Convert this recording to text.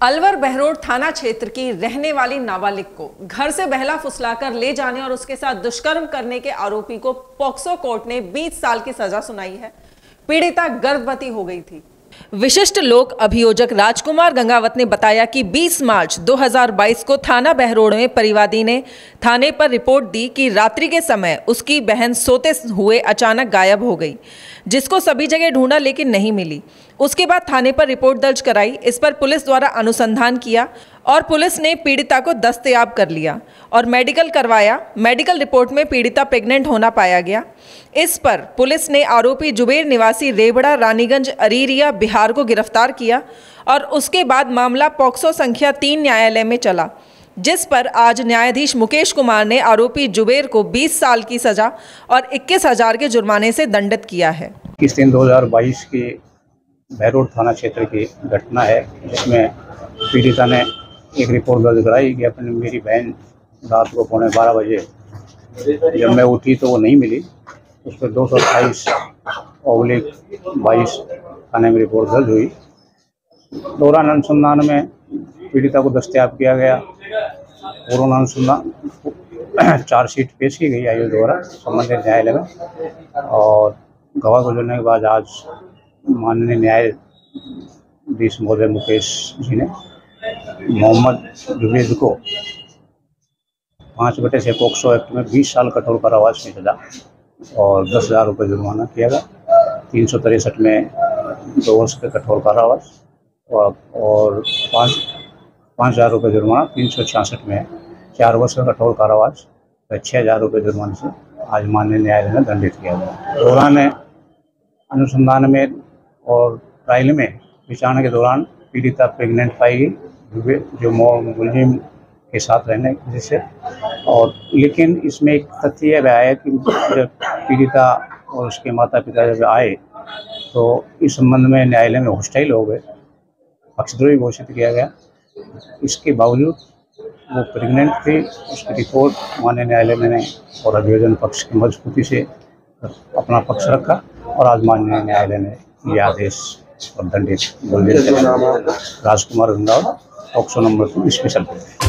अलवर बहरोड थाना क्षेत्र की रहने वाली नाबालिग को घर से बहला फुसलाकर ले जाने और उसके साथ दुष्कर्म करने के आरोपी को पॉक्सो कोर्ट ने 20 साल की सजा सुनाई है। पीड़िता गर्भवती हो गई थी। विशिष्ट लोक अभियोजक राजकुमार गंगावत ने बताया कि 20 मार्च 2022 को थाना बहरोड में परिवादी ने थाने पर रिपोर्ट दी कि रात्रि के समय उसकी बहन सोते हुए अचानक गायब हो गई, जिसको सभी जगह ढूंढा लेकिन नहीं मिली। उसके बाद थाने पर रिपोर्ट दर्ज कराई। इस पर पुलिस द्वारा अनुसंधान किया और पुलिस ने पीड़िता को दस्तयाब कर लिया और मेडिकल करवाया। मेडिकल रिपोर्ट में पीड़िता प्रेग्नेंट होना पाया गया। इस पर पुलिस ने आरोपी जुबेर निवासी रेवड़ा रानीगंज अरीरिया बिहार को गिरफ्तार किया और उसके बाद मामला पॉक्सो संख्या 3 न्यायालय में चला, जिस पर आज न्यायाधीश मुकेश कुमार ने आरोपी जुबेर को 20 साल की सजा और 21,000 के जुर्माने से दंडित किया है। 2022 की बहरोड थाना क्षेत्र की घटना है, जिसमें पीड़िता ने एक रिपोर्ट दर्ज कराई कि अपनी मेरी बहन रात को 11:15 बजे जब मैं उठी तो वो नहीं मिली। उस पर 228/22 थाने में रिपोर्ट दर्ज हुई। दौरान अनुसंधान में पीड़िता को दस्तयाब किया गया। पूर्ण अनुसंधान चार्जशीट पेश की गई आयोग द्वारा संबंधित न्यायालय में, और गवाह गुजरने के बाद आज माननीय न्यायाधीश महोदय मुकेश जी ने मोहम्मद जुबेर को 5/6 पॉक्सो एक्ट में 20 साल कठोर कारावास की सजा और 10,000 रुपये जुर्माना किया गया। 363 में 2 वर्ष के कठोर कारावास और 5,000 रुपये जुर्माना। 366 में 4 वर्ष का कठोर कारावास और 6,000 रुपये जुर्माने से आज माननीय न्यायालय ने दंडित किया गया। दौरान अनुसंधान में और ट्रायल में विचारणा के दौरान पीड़िता प्रेग्नेंट पाई गई, जो मुलजिम के साथ रहने की वजह से। और लेकिन इसमें एक तथ्य यह आया कि जब पीड़िता और उसके माता पिता जब आए तो इस संबंध में न्यायालय में हॉस्टाइल हो गए, पक्षद्रोही घोषित किया गया। इसके बावजूद वो प्रेग्नेंट थी। उसकी रिपोर्ट माननीय न्यायालय में और अभियोजन पक्ष की मजबूती से अपना पक्ष रखा और आज माननीय न्यायालय ने यह आदेश और दंडित राजकुमार गंगावत पॉक्सो नंबर 2 स्पेशल।